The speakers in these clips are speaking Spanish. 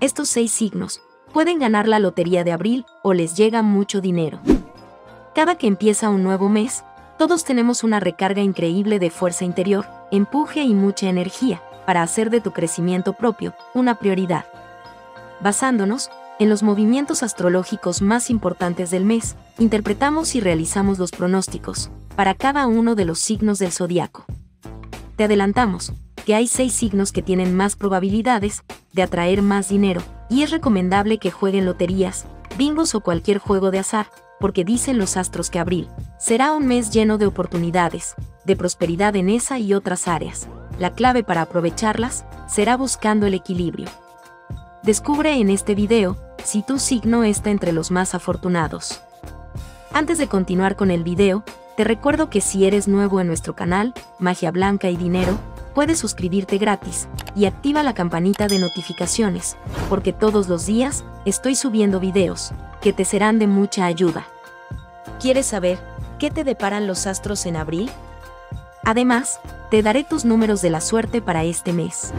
Estos 6 signos pueden ganar la lotería de abril o les llega mucho dinero. Cada que empieza un nuevo mes, todos tenemos una recarga increíble de fuerza interior, empuje y mucha energía para hacer de tu crecimiento propio una prioridad. Basándonos en los movimientos astrológicos más importantes del mes, interpretamos y realizamos los pronósticos para cada uno de los signos del zodiaco. Te adelantamos que hay 6 signos que tienen más probabilidades de atraer más dinero, y es recomendable que jueguen loterías, bingos o cualquier juego de azar, porque dicen los astros que abril será un mes lleno de oportunidades, de prosperidad en esa y otras áreas. La clave para aprovecharlas será buscando el equilibrio. Descubre en este video si tu signo está entre los más afortunados. Antes de continuar con el video, te recuerdo que si eres nuevo en nuestro canal, Magia Blanca y Dinero, puedes suscribirte gratis y activa la campanita de notificaciones, porque todos los días estoy subiendo videos que te serán de mucha ayuda. ¿Quieres saber qué te deparan los astros en abril? Además, te daré tus números de la suerte para este mes.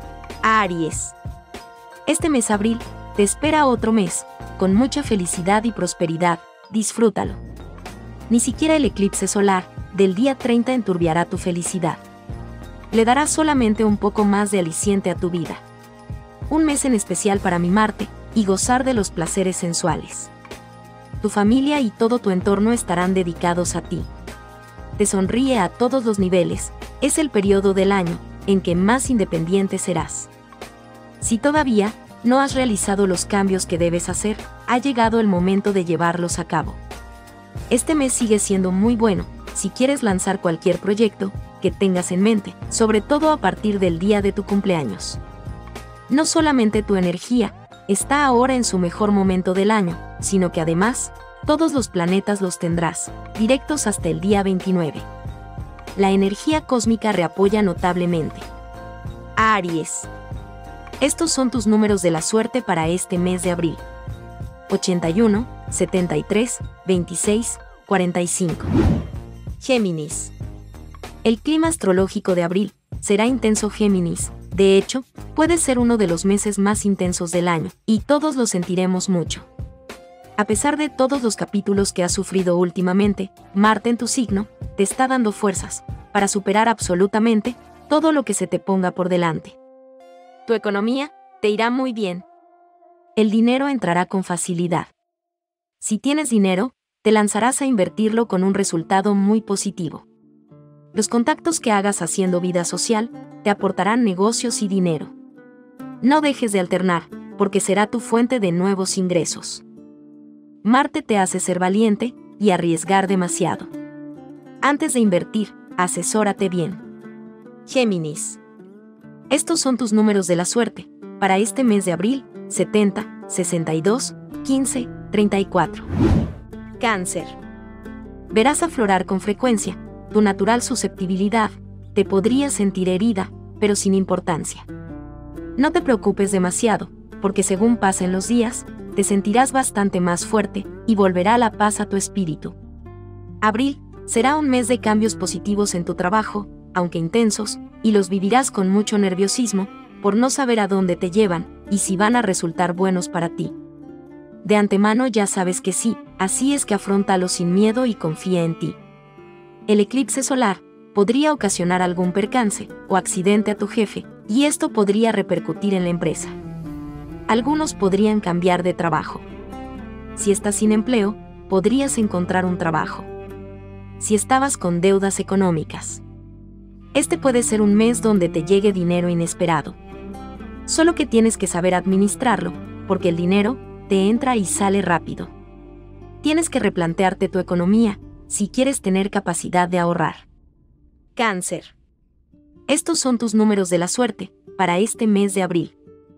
Aries. Este mes abril te espera otro mes, con mucha felicidad y prosperidad, disfrútalo. Ni siquiera el eclipse solar del día 30 enturbiará tu felicidad. Le dará solamente un poco más de aliciente a tu vida. Un mes en especial para mimarte y gozar de los placeres sensuales. Tu familia y todo tu entorno estarán dedicados a ti. Te sonríe a todos los niveles, es el periodo del año en que más independiente serás. Si todavía no has realizado los cambios que debes hacer, ha llegado el momento de llevarlos a cabo. Este mes sigue siendo muy bueno si quieres lanzar cualquier proyecto que tengas en mente, sobre todo a partir del día de tu cumpleaños. No solamente tu energía está ahora en su mejor momento del año, sino que además, todos los planetas los tendrás directos hasta el día 29. La energía cósmica reapoya notablemente. Aries. Estos son tus números de la suerte para este mes de abril. 81, 73, 26, 45. Géminis. El clima astrológico de abril será intenso, Géminis. De hecho, puede ser uno de los meses más intensos del año, y todos lo sentiremos mucho. A pesar de todos los capítulos que has sufrido últimamente, Marte en tu signo te está dando fuerzas para superar absolutamente todo lo que se te ponga por delante. Tu economía te irá muy bien. El dinero entrará con facilidad. Si tienes dinero, te lanzarás a invertirlo con un resultado muy positivo. Los contactos que hagas haciendo vida social te aportarán negocios y dinero. No dejes de alternar, porque será tu fuente de nuevos ingresos. Marte te hace ser valiente y arriesgar demasiado. Antes de invertir, asesórate bien. Géminis. Estos son tus números de la suerte para este mes de abril: 70, 62, 15, 34. Cáncer. Verás aflorar con frecuencia tu natural susceptibilidad, te podrías sentir herida, pero sin importancia. No te preocupes demasiado, porque según pasen los días, te sentirás bastante más fuerte y volverá la paz a tu espíritu. Abril será un mes de cambios positivos en tu trabajo, aunque intensos, y los vivirás con mucho nerviosismo, por no saber a dónde te llevan y si van a resultar buenos para ti. De antemano ya sabes que sí, así es que afróntalo sin miedo y confía en ti. El eclipse solar podría ocasionar algún percance o accidente a tu jefe, y esto podría repercutir en la empresa. Algunos podrían cambiar de trabajo. Si estás sin empleo, podrías encontrar un trabajo. Si estabas con deudas económicas, este puede ser un mes donde te llegue dinero inesperado. Solo que tienes que saber administrarlo, porque el dinero te entra y sale rápido. Tienes que replantearte tu economía si quieres tener capacidad de ahorrar. Cáncer. Estos son tus números de la suerte para este mes de abril: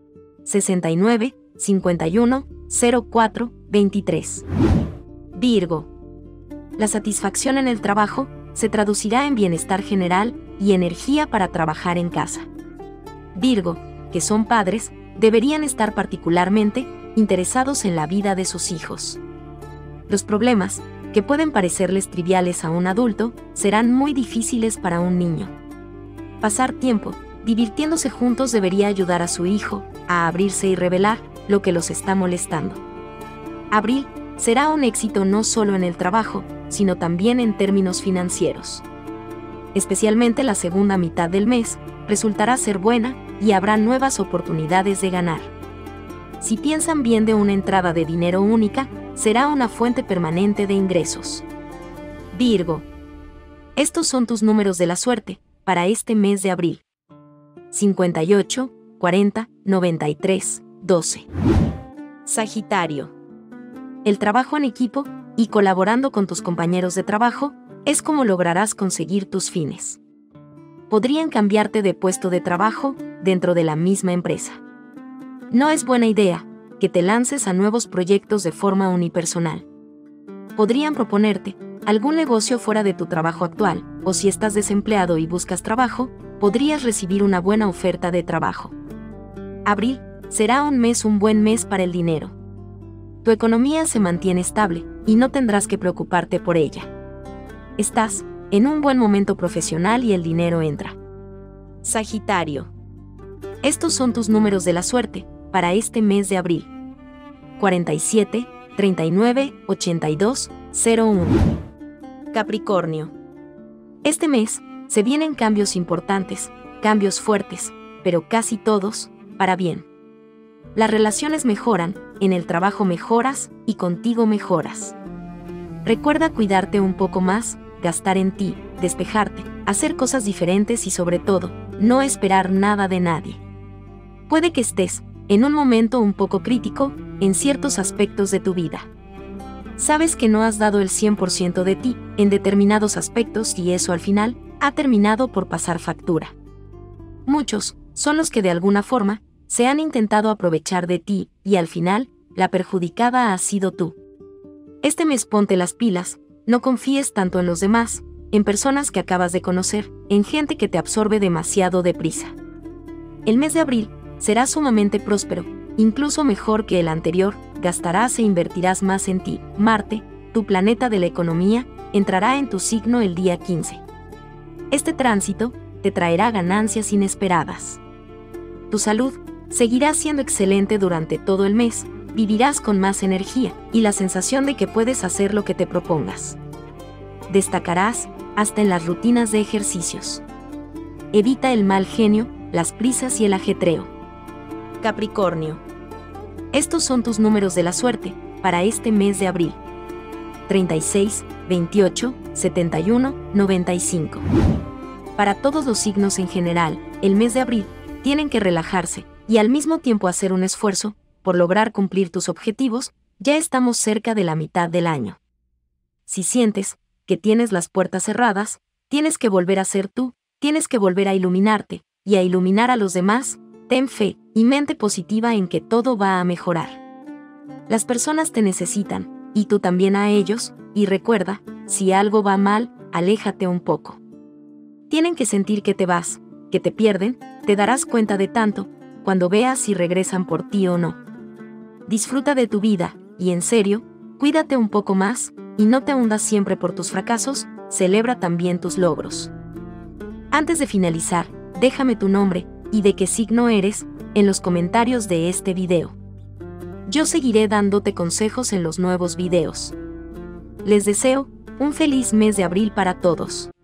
69, 51, 04, 23. Virgo. La satisfacción en el trabajo se traducirá en bienestar general y energía para trabajar en casa. Virgo, que son padres, deberían estar particularmente interesados en la vida de sus hijos. Los problemas, que pueden parecerles triviales a un adulto, serán muy difíciles para un niño. Pasar tiempo divirtiéndose juntos debería ayudar a su hijo a abrirse y revelar lo que los está molestando. Abril será un éxito no solo en el trabajo, sino también en términos financieros. Especialmente la segunda mitad del mes resultará ser buena y habrá nuevas oportunidades de ganar. Si piensan bien de una entrada de dinero única, será una fuente permanente de ingresos. Virgo. Estos son tus números de la suerte para este mes de abril. 58, 40, 93, 12. Sagitario. El trabajo en equipo y colaborando con tus compañeros de trabajo es como lograrás conseguir tus fines. Podrían cambiarte de puesto de trabajo dentro de la misma empresa. No es buena idea que te lances a nuevos proyectos de forma unipersonal. Podrían proponerte algún negocio fuera de tu trabajo actual, o si estás desempleado y buscas trabajo, podrías recibir una buena oferta de trabajo. Abril será un buen mes para el dinero. Tu economía se mantiene estable y no tendrás que preocuparte por ella. Estás en un buen momento profesional y el dinero entra. Sagitario. Estos son tus números de la suerte para este mes de abril. 47, 39, 82, 01. Capricornio. Este mes se vienen cambios importantes, cambios fuertes, pero casi todos para bien. Las relaciones mejoran, en el trabajo mejoras y contigo mejoras. Recuerda cuidarte un poco más, gastar en ti, despejarte, hacer cosas diferentes y sobre todo, no esperar nada de nadie. Puede que estés en un momento un poco crítico en ciertos aspectos de tu vida. Sabes que no has dado el 100% de ti en determinados aspectos y eso al final ha terminado por pasar factura. Muchos son los que de alguna forma se han intentado aprovechar de ti y al final la perjudicada ha sido tú. Este mes ponte las pilas, no confíes tanto en los demás, en personas que acabas de conocer, en gente que te absorbe demasiado deprisa. El mes de abril será sumamente próspero, incluso mejor que el anterior, gastarás e invertirás más en ti. Marte, tu planeta de la economía, entrará en tu signo el día 15. Este tránsito te traerá ganancias inesperadas. Tu salud seguirá siendo excelente durante todo el mes, vivirás con más energía y la sensación de que puedes hacer lo que te propongas. Destacarás hasta en las rutinas de ejercicios. Evita el mal genio, las prisas y el ajetreo. Capricornio. Estos son tus números de la suerte para este mes de abril. 36, 28, 71, 95. Para todos los signos en general, el mes de abril tienen que relajarse y al mismo tiempo hacer un esfuerzo por lograr cumplir tus objetivos. Ya estamos cerca de la mitad del año. Si sientes que tienes las puertas cerradas, tienes que volver a ser tú, tienes que volver a iluminarte y a iluminar a los demás. Ten fe y mente positiva en que todo va a mejorar. Las personas te necesitan, y tú también a ellos, y recuerda, si algo va mal, aléjate un poco. Tienen que sentir que te vas, que te pierden, te darás cuenta de tanto, cuando veas si regresan por ti o no. Disfruta de tu vida, y en serio, cuídate un poco más, y no te hundas siempre por tus fracasos, celebra también tus logros. Antes de finalizar, déjame tu nombre, y de qué signo eres, en los comentarios de este video. Yo seguiré dándote consejos en los nuevos videos. Les deseo un feliz mes de abril para todos.